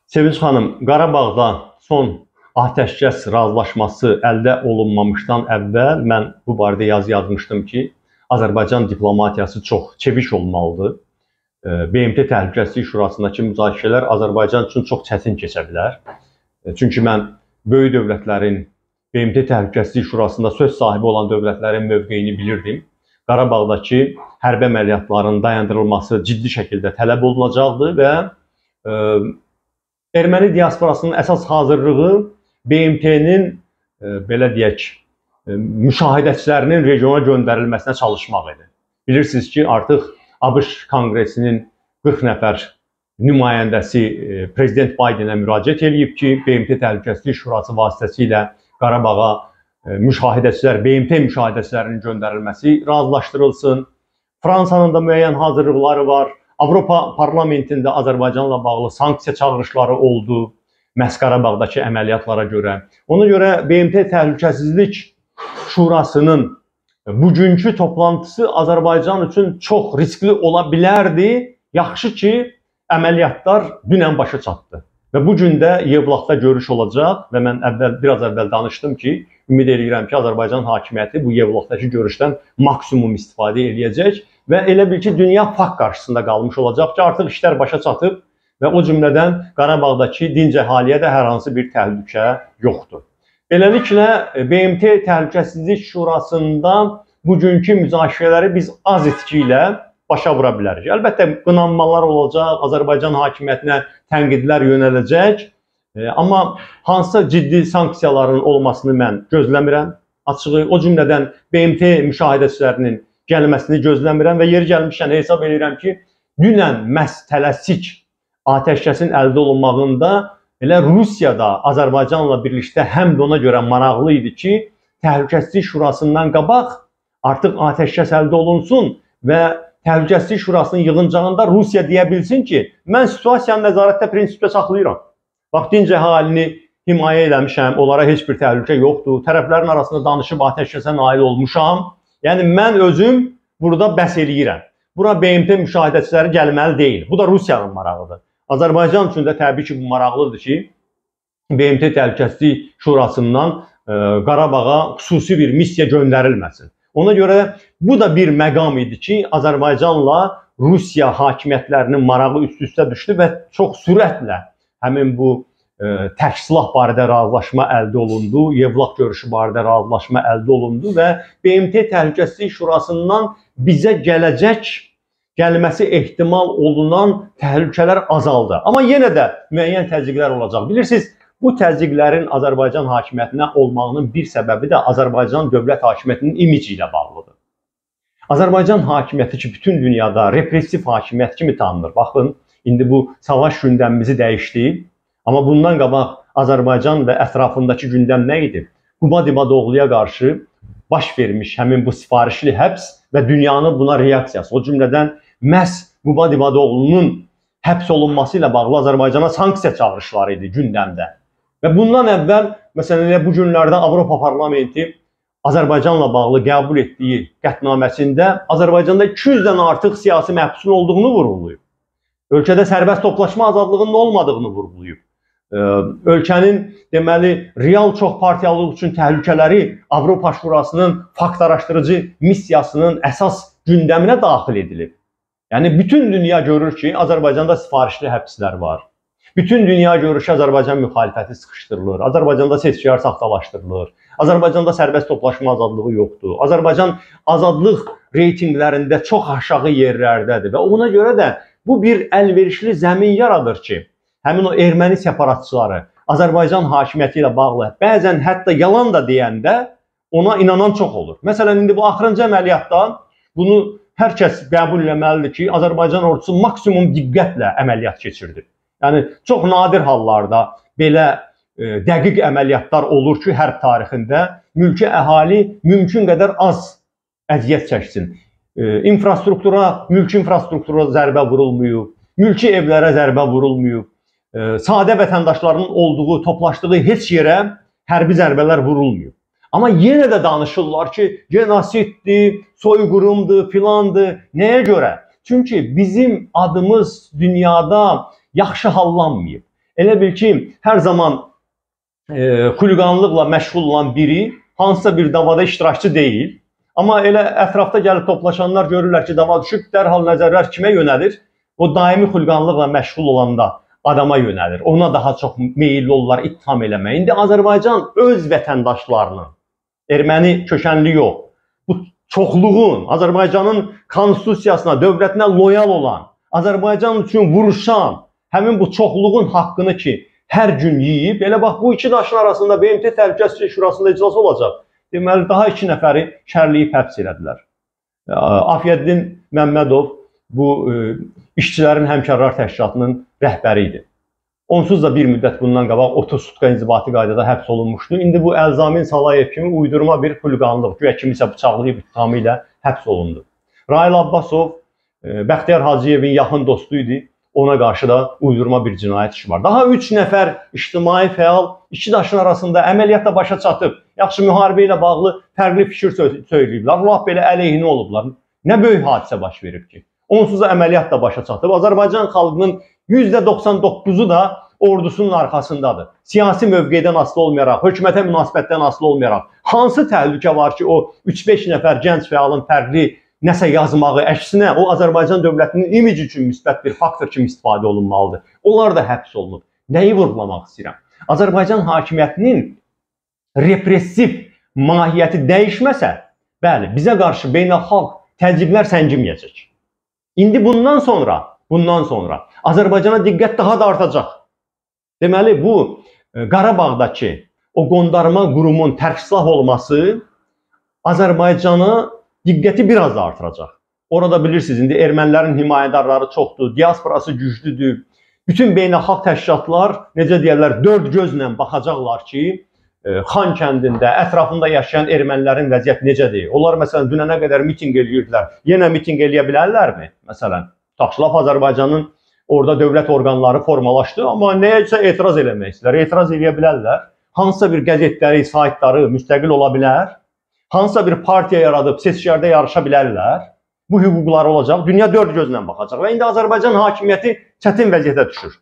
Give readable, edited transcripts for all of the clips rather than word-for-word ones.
Sevinç xanım, Qarabağda son atəşkəs razılaşması əldə olunmamışdan əvvəl mən bu barədə yazı yazmışdım ki, Azərbaycan diplomatiyası çox çevik olmalıdır. BMT Təhlükəsizlik Şurasındakı müzakirələr Azərbaycan üçün çox çətin keçə bilər. Çünki mən böyük dövlətlərin BMT Təhlükəsizlik Şurasında söz sahibi olan dövlətlərin mövqeyini bilirdim. Qarabağdakı hərbi əməliyyatların dayandırılması ciddi şəkildə tələb olunacaqdır və Erməni diasporasının əsas hazırlığı BMT-nin belə deyək, müşahidəçilərinin regiona göndərilməsinə çalışmaq idi. Bilirsiniz ki, artıq ABŞ Konqresinin 40 nəfər nümayəndəsi Prezident Baydenə müraciət edib ki, BMT Təhlükəsizlik Şurası vasitəsilə Qarabağa müşahidəçilər, BMT müşahidəçilərinin göndərilməsi razılaşdırılsın. Fransanın da müəyyən hazırlıqları var. Avropa Parlamentində Azərbaycanla bağlı sanksiya çağırışları oldu məhz Qarabağdakı əməliyyatlara görə. Ona görə BMT Təhlükəsizlik Şurasının bugünkü toplantısı Azərbaycan üçün çox riskli ola bilərdi. Yaxşı ki, əməliyyatlar dünən başa çatdı. Və bugün də Yevlaxda görüş olacaq və mən biraz əvvəl danışdım ki, ümid edirəm ki, Azərbaycan hakimiyyəti bu Yevlaxdakı görüşdən maksimum istifadə edəcək və elə bil ki, dünya fakt qarşısında qalmış olacaq ki, artıq işlər başa çatıb və o cümlədən Qarabağdakı dinc əhaliyə də hər hansı bir təhlükə yoxdur. Beləliklə, BMT Təhlükəsizlik Şurasında bugünkü müzakirələri biz az itki ilə başa vura bilərik. Əlbəttə, qınanmalar olacaq, Azərbaycan hakimiyyətinə tənqidlər yönələcək, amma hansısa ciddi sanksiyaların olmasını mən gözləmirəm. Açığı, o cümlədən BMT müşahidəçilərinin gəlməsini gözləmirəm və yeri gəlmişkən hesab edirəm ki, dünən məhz tələsik atəşkəsin əldə olunmağında elə Rusiya da Azərbaycanla birlikdə həm də ona görə maraqlı idi ki, Təhlükəsizlik Şurasından qabaq artıq atəşkəs əldə olunsun və Təhlükəsizlik Şurasının yığıncağında Rusiya deyə bilsin ki, mən situasiyanı nəzarətdə prinsipdə saxlayıram. Bax, dinc əhalini himayə eləmişəm, onlara heç bir təhlükə yoxdur, tərəflərin arasında danışıb atəşkəsə nail olmuşam. Yəni, mən özüm burada bəs eləyirəm. Bura BMT müşahidəçiləri gəlməli deyil. Bu da Rusiyanın marağıdır. Azərbaycan üçün də təbii ki, bu maraqlıdır ki, BMT Təhlükəsizlik Şurasından Qarabağa xüsusi bir missiya göndərilməsin. Ona görə bu da bir məqam idi ki, Azərbaycanla Rusiya hakimiyyətlərinin marağı üst-üstə düşdü və çox sürətlə həmin bu tək silah barədə razılaşma əldə olundu, Yevlax görüşü barədə razılaşma əldə olundu və BMT Təhlükəsizlik Şurasından bizə gəlməsi ehtimal olunan təhlükələr azaldı. Amma yenə də müəyyən təzyiqlər olacaq. Bilirsiniz, bu təzyiqlərin Azərbaycan hakimiyyətinə olmağının bir səbəbi də Azərbaycan dövlət hakimiyyətinin imici ilə bağlıdır. Azərbaycan hakimiyyəti ki, bütün dünyada repressiv hakimiyyət kimi tanınır. Baxın, indi bu savaş gündəmimizi dəyişdi. Amma bundan qabaq Azərbaycan və ətrafındakı gündəm nə idi? Qubad İmadoğluya qarşı baş vermiş həmin bu sifarişli həbs və dünyanın buna reaksiyası. O cümlədən məhz Qubad İmadoğlunun həbs olunması ilə bağlı Azərbaycana sanksiya çağırışları idi gündəmdə. Və bundan əvvəl, məsələn, bu günlərdə Avropa Parlamenti Azərbaycanla bağlı qəbul etdiyi qətnaməsində Azərbaycanda 200-dən artıq siyasi məhbusun olduğunu vurğulayıb. Ölkədə sərbəst toplaşma azadlığının olmadığını vurğulayıb. Ölkənin, deməli, real çoxpartiyalılıq üçün təhlükələri Avropa Şurasının fakt araşdırıcı missiyasının əsas gündəminə daxil edilib. Yəni, bütün dünya görür ki, Azərbaycanda sifarişli həbslər var. Bütün dünya görür ki, Azərbaycan müxalifəti sıxışdırılır, Azərbaycanda seçkilər saxtalaşdırılır, Azərbaycanda sərbəst toplaşma azadlığı yoxdur, Azərbaycan azadlıq reytinqlərində çox aşağı yerlərdədir və ona görə də bu bir əlverişli zəmin yaradır ki, həmin o erməni separatçıları Azərbaycan hakimiyyəti ilə bağlı bəzən hətta yalan da deyəndə ona inanan çox olur. Məsələn, indi bu axırıncı əməliyyatda bunu hər kəs qəbul etməlidir ki, Azərbaycan ordusu maksimum diqqətlə əməliyyat keçirdi. Yəni, çox nadir hallarda belə dəqiq əməliyyatlar olur ki, hərb tarixində mülki əhali mümkün qədər az əziyyət çəksin. Mülki infrastruktura zərbə vurulmuyub, mülki evlərə zərbə vurulmuyub, sadə vətəndaşların olduğu, toplaşdığı heç yerə hərbi zərbələr vurulmuyub. Amma yenə də danışırlar ki, genosiddir, soyqırımdır, filandır. Nəyə görə? Çünki bizim adımız dünyada yaxşı hallanmayıb. Elə bil ki, hər zaman xuliqanlıqla məşğul olan biri hansısa bir davada iştirakçı deyil. Amma elə ətrafda gəlib toplaşanlar görürlər ki, dava düşüb, dərhal nəzərlər kimə yönəlir? O daimi xuliqanlıqla məşğul olanda adama yönəlir. Ona daha çox meyilli olurlar ittiham eləməyə. İndi Azərbaycan öz vətəndaşlarının, erməni kökənli yox, bu çoxluğun, Azərbaycanın konstitusiyasına, dövlətinə loyal olan, Azərbaycan üçün vuruşan, həmin bu çoxluğun haqqını ki, hər gün yeyib, elə bax bu iki daşın arasında BMT Təhlükəsizlik Şurasında iclas olacaq. Deməli, daha 2 nəfəri şərliyib həbs elədilər. Afiyəddin Məmmədov bu işçilərin həmkarlar təşkilatının rəhbəri idi. Onsuz da bir müddət bundan qabaq 30 sutka inzibati qaydada həbs olunmuşdu. İndi bu Əlzamin Salayev kimi uydurma bir xuliqanlıq, güya kimisə bıçaqlayıb ittihamı ilə həbs olundu. Rail Abbasov Bəxtiyar Hacıyevin yaxın dostu idi. Ona qarşı da uydurma bir cinayət işi var. Daha 3 nəfər ictimai fəal iki daşın arasında əməliyyatla başa çatıb, yaxşı müharibə ilə bağlı fərqli fikir söyləyiblər. Allah belə əleyhinə olublar. Nə böyük hadisə baş verib ki? Onsuz da əməliyyatla başa çatıb. Azərbaycan xalqının %99'u da ordusunun arxasındadır. Siyasi mövqedən asılı olmayaraq, hökumətə münasibətdən asılı olmayaraq, hansı təhlükə var ki, o 3-5 nəfər gənc fəalın fərqli nəsə yazmağı, əksinə o Azərbaycan dövlətinin imici üçün müsbət bir faktor kimi istifadə olunmalıdır. Onlar da həbs olunub. Nəyi vurgulamaq istəyirəm? Azərbaycan hakimiyyətinin repressiv mahiyyəti dəyişməsə, bəli, bizə qarşı beynəlxalq təzyiqlər səngiməyəcək. İndi bundan sonra Azərbaycana diqqət daha da artacaq. Deməli, bu Qarabağdakı o qondarma qurumun tərkislah olması Azərbaycana diqqəti biraz da artıracaq. Orada bilirsiniz, indi ermənilərin himayədarları çoxdur, diasporası güclüdür. Bütün beynəlxalq təşkilatlar, necə deyərlər, dörd gözlə baxacaqlar ki, Xan kəndində, ətrafında yaşayan ermənilərin vəziyyəti necədir? Onlar, məsələn, dünənə qədər miting eləyirdilər. Yenə miting eləyə bilərlərmi? Məsələn, Taxşılaf Azərbaycanın orada dövlət orqanları formalaşdı, amma nəyəcə etiraz eləmək istəyirlər? Etiraz eləyə bilərlər. Hansısa bir qəzetləri, saytları müstəqil ola bilər. Hansısa bir partiya yaradıb seçkilərdə yarışa bilərlər. Bu hüquqları olacaq. Dünya dörd gözlə baxacaq. Və indi Azərbaycan hakimiyyəti çətin vəziyyətə düşür.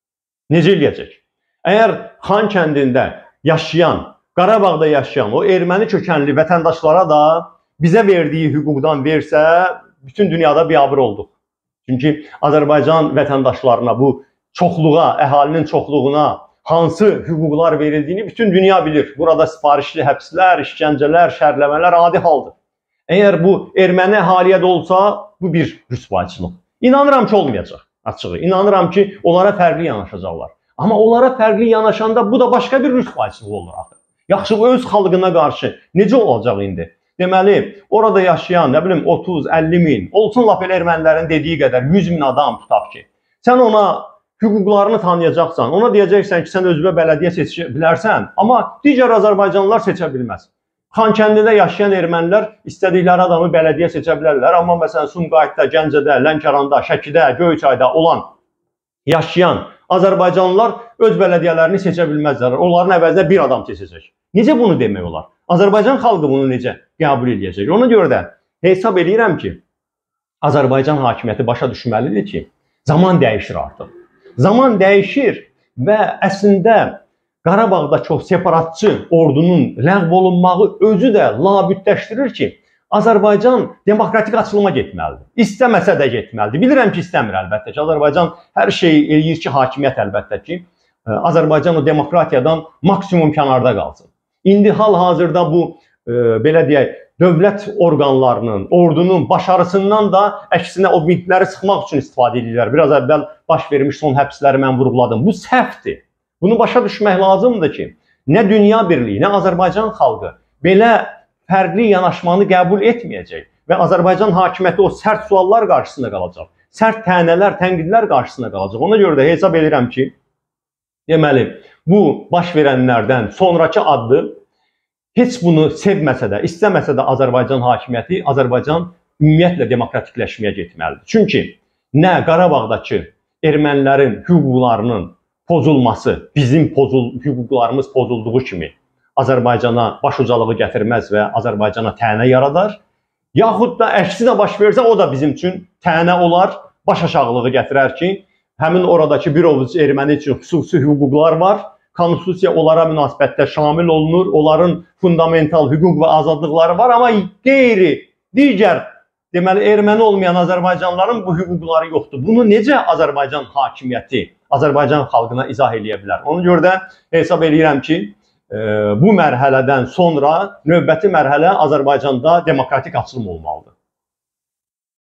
Necə eləyəcək? Əgər Xan kəndində yaşayan, Qarabağda yaşayan o erməni kökənli vətəndaşlara da bizə verdiyi hüquqdan versə, bütün dünyada biabır olduq. Çünki Azərbaycan vətəndaşlarına, bu çoxluğa, əhalinin çoxluğuna hansı hüquqlar verildiyini bütün dünya bilir. Burada sifarişli həbslər, işgəncələr, şərləmələr adi haldır. Əgər bu erməni əhaliyə də olsa, bu bir rüsvayçılıq. İnanıram ki, olmayacaq açığı. İnanıram ki, onlara fərqli yanaşacaqlar. Amma onlara fərqli yanaşanda bu da başqa bir rüsvayçılıq olur axı. Yaxşı, öz xalqına qarşı necə olacaq indi? Deməli, orada yaşayan, nə bilim, 30-50 min, olsun lap elə ermənilərin dediyi qədər 100 min adam tutaq ki, sən ona hüquqlarını tanıyacaqsan, ona deyəcəksən ki, sən özünə bələdiyyə seçə bilərsən, amma digər Azərbaycanlılar seçə bilməz. Xan kəndində yaşayan ermənilər istədikləri adamı bələdiyyə seçə bilərlər, amma məsələn Sumqayıtda, Gəncədə, Lənkəranda, Şəkidə, Göyçayda olan yaşayan Azərbaycanlılar öz bələdiyyələrini seçə bilməzlər. Onların əvəzinə bir adam seçəcək. Necə bunu demək olar? Azərbaycan xalqı bunu necə qəbul edəcək? Ona görə də hesab edirəm ki, Azərbaycan hakimiyyəti başa düşməlidir ki, zaman dəyişir artıq. Zaman dəyişir və əslində Qarabağdakı o separatçı ordunun ləğv olunmağı özü də labüddləşdirir ki, Azərbaycan demokratik açılıma getməlidir. İstəməsə də getməlidir. Bilirəm ki, istəmir əlbəttə ki. Azərbaycan hər şeyi eləyir ki, hakimiyyət əlbəttə ki, Azərbaycan o demokratiyadan maksimum kənarda qalsın. İndi hal-hazırda bu, belə deyək, dövlət orqanlarının, ordunun başarısından da əksinə o mintləri sıxmaq üçün istifadə edirlər. Biraz əvvəl baş vermiş son həbsləri mən vurğuladım. Bu səhvdir. Bunu başa düşmək lazımdır ki, nə dünya birliyi, nə Azərbaycan xalqı belə fərqli yanaşmanı qəbul etməyəcək və Azərbaycan hakimiyyəti o sərt suallar qarşısında qalacaq. Sərt tənələr, tənqidlər qarşısında qalacaq. Ona görə də hesab edirəm ki, deməli, bu baş verənlərdən sonraki addım heç bunu sevməsə də, istəməsə də Azərbaycan hakimiyyəti, Azərbaycan ümumiyyətlə demokratikləşməyə getməlidir. Çünki nə Qarabağdakı ermənilərin hüquqlarının pozulması, bizim hüquqlarımız pozulduğu kimi Azərbaycana baş ucalığı gətirməz və Azərbaycana tənə yaradar. Yaxud da əksi də baş versə, o da bizim üçün tənə olar, baş aşağılığı gətirər ki, Həmin oradakı bir ovuc erməni üçün xüsusi hüquqlar var. Konstitusiya onlara münasibətdə şamil olunur. Onların fundamental hüquq və azadlıqları var. Amma digər deməli erməni olmayan Azərbaycanlıların bu hüquqları yoxdur. Bunu necə Azərbaycan hakimiyyəti, Azərbaycan xalqına izah eləyə bilər? Ona görə də hesab edirəm ki, bu mərhələdən sonra növbəti mərhələ Azərbaycanda demokratik açılım olmalıdır.